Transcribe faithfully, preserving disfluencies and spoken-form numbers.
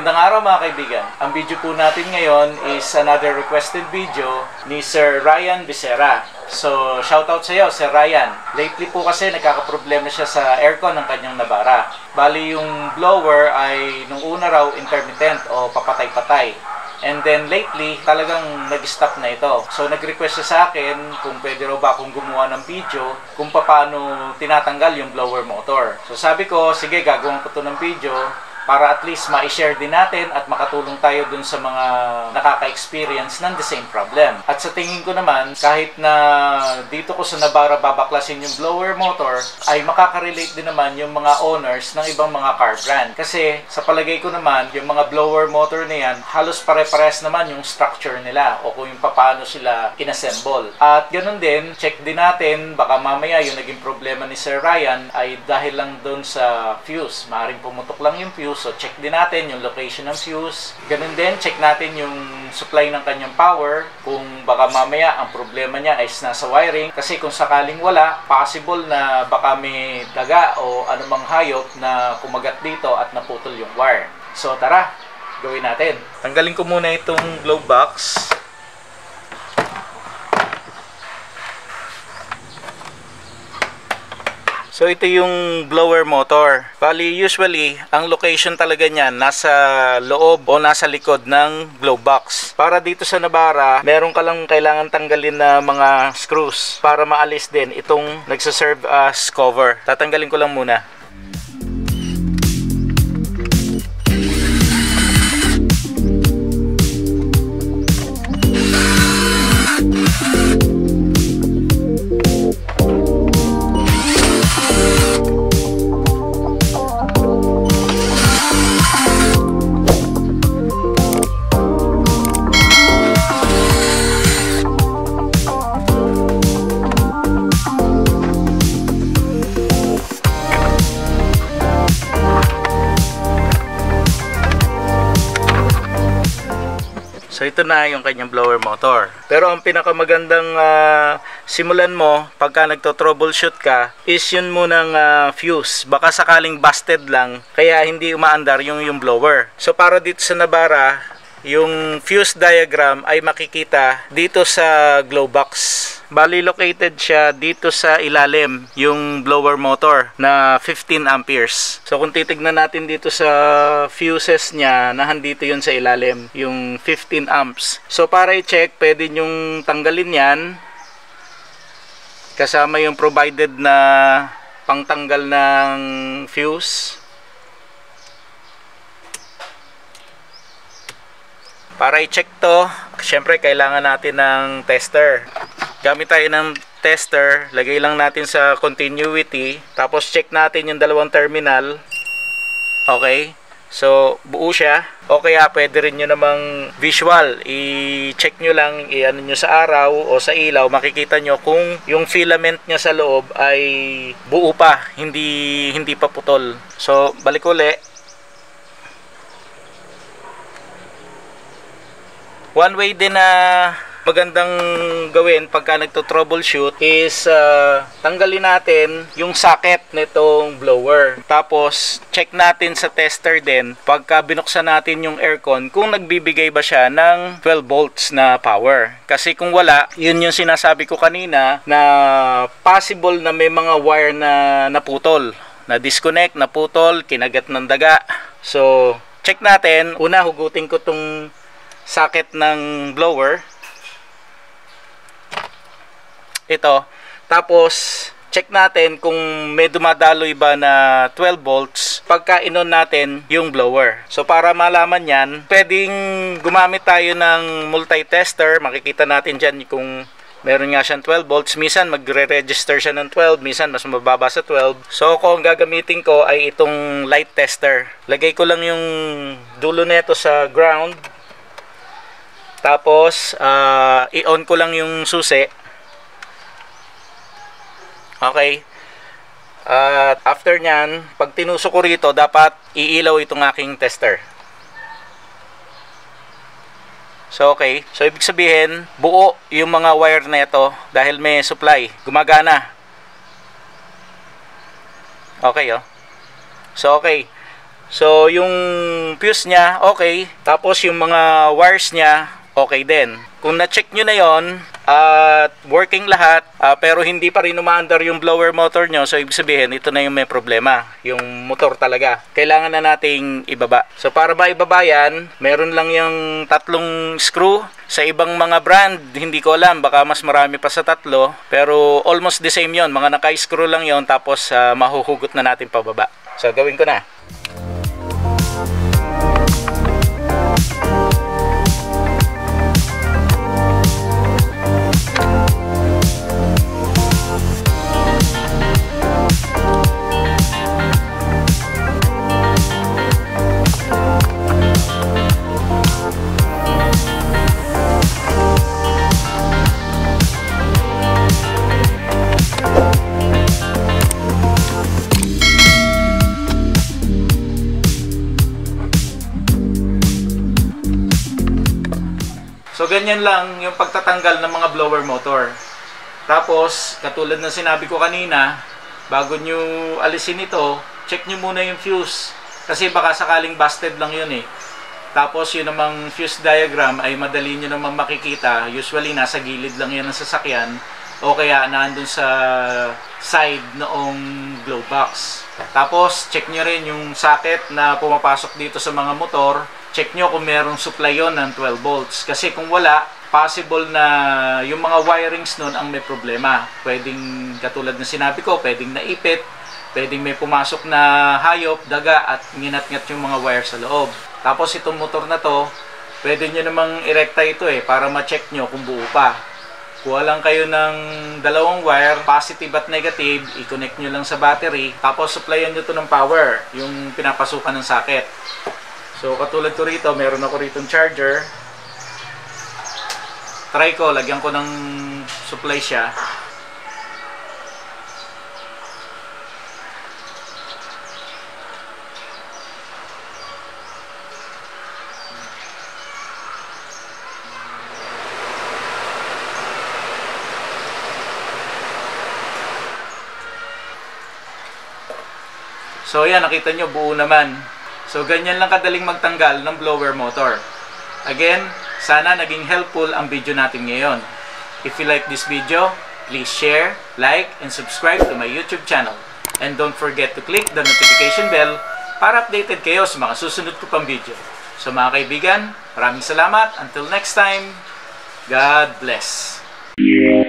Magandang araw mga kaibigan. Ang video po natin ngayon is another requested video ni Sir Ryan Becerra. So, shoutout sa iyo, Sir Ryan. Lately po kasi nagkakaproblema siya sa aircon ng kanyang Navara. Bali yung blower ay nung una raw intermittent o papatay-patay. And then lately, talagang nag-stop na ito. So nag-request siya sa akin kung pwede raw ba akong gumawa ng video kung paano tinatanggal yung blower motor. So sabi ko, sige, gagawin ko to ng video para at least ma-share din natin at makatulong tayo dun sa mga nakaka-experience ng the same problem. At sa tingin ko naman, kahit na dito ko sa Navara babaklasin yung blower motor, ay makaka-relate din naman yung mga owners ng ibang mga car brand. Kasi sa palagay ko naman, yung mga blower motor na yan, halos pare-pares naman yung structure nila o kung yung paano sila inassemble. At ganun din, check din natin, baka mamaya yung naging problema ni Sir Ryan ay dahil lang dun sa fuse. Maaaring pumutok lang yung fuse. So, check din natin yung location ng fuse. Ganun din, check natin yung supply ng kanyang power. Kung baka mamaya ang problema niya ay nasa wiring. Kasi kung sakaling wala, possible na baka may daga o anumang hayop na kumagat dito at naputol yung wire. So, tara, gawin natin. Tanggalin ko muna itong glove box. So ito yung blower motor. Bali usually ang location talaga niyan nasa loob o nasa likod ng glove box. Para dito sa Navara, meron ka lang kailangan tanggalin na mga screws para maalis din itong nagsaserve as cover. Tatanggalin ko lang muna. So ito na yung kanyang blower motor. Pero ang pinakamagandang uh, simulan mo pagka nagto-troubleshoot ka is yun munang uh, fuse. Baka sakaling busted lang kaya hindi umaandar yung, yung blower. So para dito sa Navara, yung fuse diagram ay makikita dito sa glove box. Bali located siya dito sa ilalim yung blower motor na fifteen amperes. So kung titignan natin dito sa fuses niya, nahandito yun sa ilalim, yung fifteen amps. So para i-check, pwede nyong tanggalin yan. Kasama yung provided na pangtanggal ng fuse. Para i-check to, syempre kailangan natin ng tester. Gamit tayo ng tester, lagay lang natin sa continuity, tapos check natin yung dalawang terminal. Okay, so buo siya. O kaya pwede rin nyo namang visual, i-check nyo lang, i-ano nyo sa araw o sa ilaw, makikita nyo kung yung filament niya sa loob ay buo pa, hindi, hindi pa putol. So balik uli. One way din na magandang gawin pagka nagto-troubleshoot is uh, tanggalin natin yung socket nitong blower. Tapos check natin sa tester din pagka binuksan natin yung aircon kung nagbibigay ba siya ng twelve volts na power. Kasi kung wala, yun yung sinasabi ko kanina na possible na may mga wire na naputol, na disconnect, naputol, kinagat ng daga. So check natin. Una, hugutin ko tong socket ng blower. Ito. Tapos check natin kung may dumadaloy ba na twelve volts pagka inon natin yung blower. So para malaman yan, pwedeng gumamit tayo ng multi-tester. Makikita natin dyan kung meron nga siyang twelve volts. Minsan magre-register siya ng twelve, minsan mas mababa sa twelve. So kung gagamitin ko ay itong light tester. Lagay ko lang yung dulo nito sa ground. Tapos uh, i-on ko lang yung susi. Okay. At uh, after nyan, pag tinusok ko rito, dapat iilaw itong aking tester. So okay. So ibig sabihin, buo yung mga wire na ito dahil may supply. Gumagana. Okay oh. So okay. So, yung fuse niya, okay. Tapos, yung mga wires niya, okay din. Kung na-check nyo na yon at uh, working lahat, uh, pero hindi pa rin umaandar yung blower motor nyo, so ibig sabihin, ito na yung may problema. Yung motor talaga. Kailangan na nating ibaba. So, para ba ibaba yan, meron lang yung tatlong screw. Sa ibang mga brand, hindi ko alam, baka mas marami pa sa tatlo. Pero almost the same yon, mga naka-screw lang yon, tapos uh, mahuhugot na natin pababa. So, gawin ko na. So, ganyan lang yung pagtatanggal ng mga blower motor. Tapos, katulad ng sinabi ko kanina, bago nyo alisin ito, check nyo muna yung fuse. Kasi baka sakaling busted lang yun eh. Tapos, yun namang fuse diagram ay madali nyo naman makikita. Usually, nasa gilid lang yan ng sasakyan. O kaya, naandun sa side noong glow box. Tapos, check nyo rin yung socket na pumapasok dito sa mga motor. Check nyo kung merong supply yon ng twelve volts. Kasi kung wala, possible na yung mga wirings nun ang may problema. Pwedeng, katulad ng sinabi ko, pwedeng naipit, pwedeng may pumasok na hayop, daga, at nginat-ngat yung mga wire sa loob. Tapos itong motor na to, pwede nyo namang irekta ito eh, para ma-check nyo kung buo pa. Kuha lang kayo ng dalawang wire, positive at negative, i-connect nyo lang sa battery, tapos supplyan nyo to ng power, yung pinapasukan ng socket. So, katulad ko rito, meron ako rito charger. Try ko, lagyan ko ng supply siya. So, yan, nakita nyo, buo naman. So, ganyan lang kadaling magtanggal ng blower motor. Again, sana naging helpful ang video natin ngayon. If you like this video, please share, like, and subscribe to my YouTube channel. And don't forget to click the notification bell para updated kayo sa mga susunod ko pang video. So mga kaibigan, maraming salamat. Until next time, God bless.